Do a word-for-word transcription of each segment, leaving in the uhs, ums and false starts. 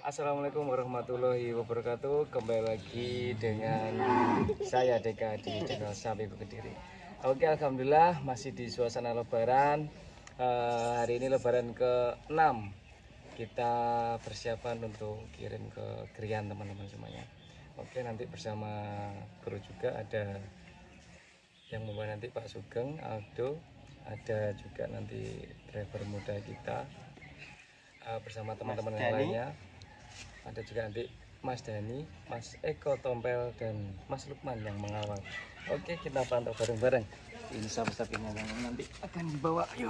Assalamualaikum warahmatullahi wabarakatuh. Kembali lagi dengan saya Deka di channel Sapi Kediri. Oke, alhamdulillah masih di suasana lebaran. uh, Hari ini lebaran ke enam. Kita persiapan untuk kirim ke Krian teman-teman semuanya. Oke, nanti bersama kru juga ada yang membawa nanti Pak Sugeng, Aldo. Ada juga nanti driver muda kita uh, bersama teman-teman yang lainnya. Ada juga nanti Mas Dani, Mas Eko Tompel, dan Mas Lukman yang mengawal. Oke, kita pantau bareng-bareng. Ini sapi-sapinya yang nanti akan dibawa. Ayo.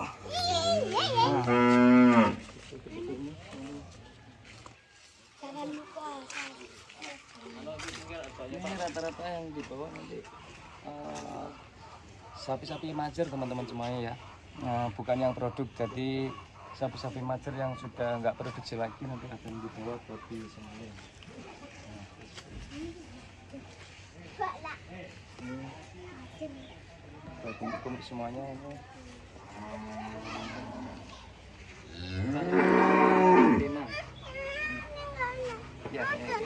Jangan lupa. Ini rata-rata yang dibawa nanti uh, sapi-sapi majer teman-teman semuanya ya. Nah, bukan yang produk, jadi sapi-sapi majer yang sudah nggak produksi lagi nanti akan dibawa buat di semuanya. Nah, kumpul semuanya ini. Ya,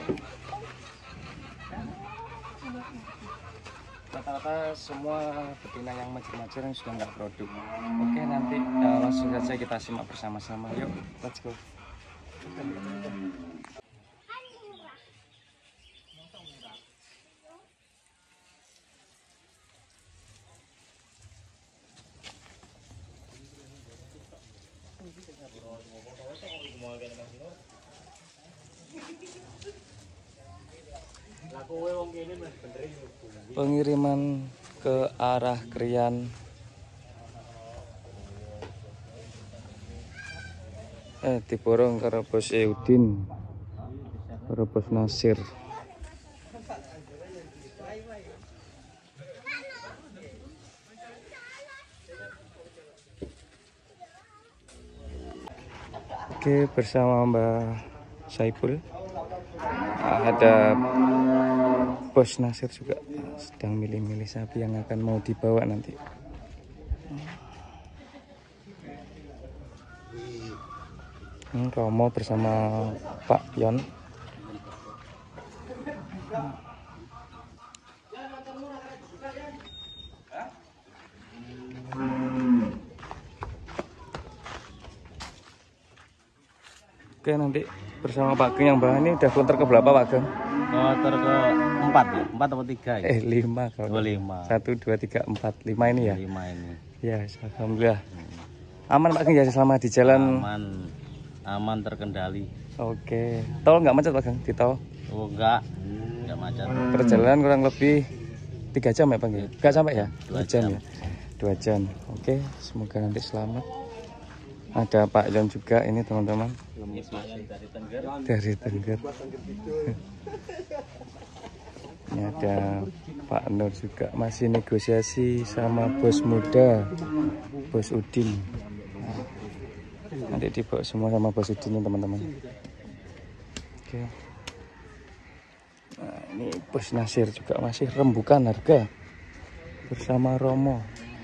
rata-rata semua betina yang majer-majer yang sudah nggak produk. Oke, nanti uh, langsung saja kita simak bersama-sama. Yuk, let's go. Pengiriman ke arah Krian. Eh, diborong karo Bos Eudin, karo Bos Nasir. Oke, bersama Mbak Saipul. Ada Bos Nasir juga sedang milih-milih sapi yang akan mau dibawa nanti. Hmm, Romo bersama Pak Yon. Oke, nanti bersama Pak Geng yang bawa ini udah kloter ke berapa Pak Geng? Kloter ke empat ya? Empat atau tiga ya? Eh lima kalau. Oh, lima. Satu, dua, tiga, empat, lima ini ya? Lima ini. Ya, alhamdulillah. Aman Pak Geng ya selama di jalan? Aman, aman terkendali. Oke. Tol nggak macet Pak Geng? Di tol? Oh enggak, enggak macet. Perjalanan kurang lebih tiga jam ya Pak Geng? Enggak sampai ya? Dua jam jam. ya? Dua jam. Oke, semoga nanti selamat. Ada Pak Yon juga ini teman-teman. Dari Tengger. Dari Tengger. Ini ada Pak Nur juga masih negosiasi sama bos muda, Bos Udin. Nanti dibawa semua sama Bos Udin teman-teman. Oke. Nah, ini Bos Nasir juga masih rembukan harga bersama Romo.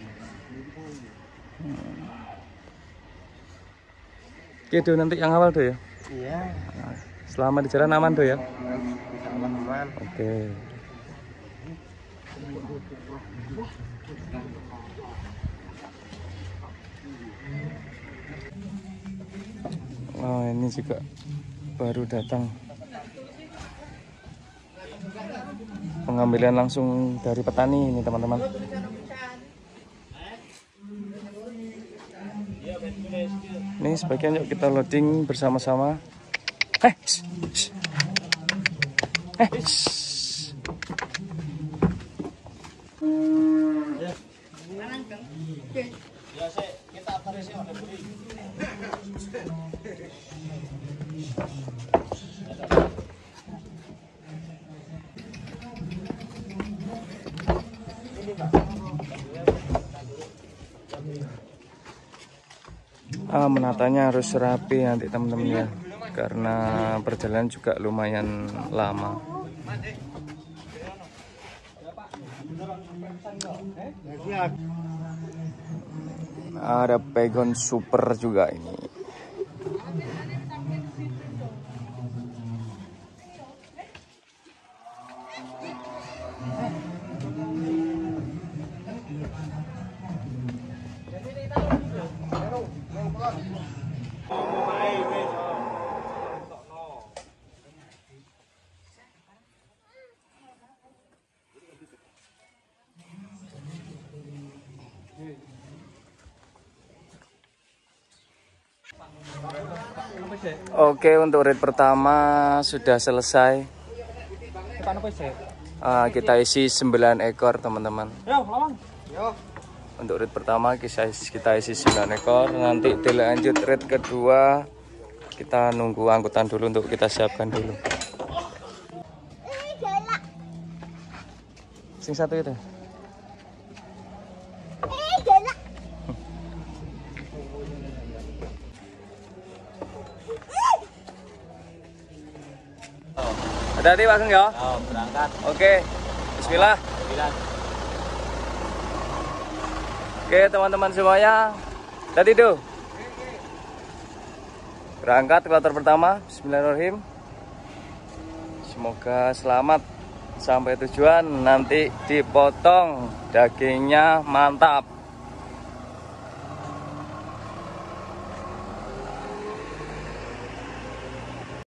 Hmm. Oke, Do, nanti yang awal Do ya. Iya. Nah, selama di jalan aman Do ya. Aman. Oke. Oh, ini juga baru datang. Pengambilan langsung dari petani ini teman-teman. Ini sebagian yuk kita loading bersama-sama. Eh, shh, shh. Eh, shh. Ah, menatanya harus rapi nanti teman-teman ya, karena perjalanan juga lumayan lama. Ada Pegon Super juga ini. Oke, untuk red pertama sudah selesai. Uh, kita isi sembilan ekor teman-teman. Untuk red pertama kita kita isi sembilan ekor. Nanti dilanjut red kedua. Kita nunggu angkutan dulu untuk kita siapkan dulu. Sing satu itu. Hati-hati Pak Keng ya. Oh, berangkat. Oke. Bismillah. Bismillah. Oke, teman-teman semuanya. Tadi tuh. Berangkat kloter pertama. Bismillahirrahmanirrahim. Semoga selamat sampai tujuan. Nanti dipotong dagingnya mantap.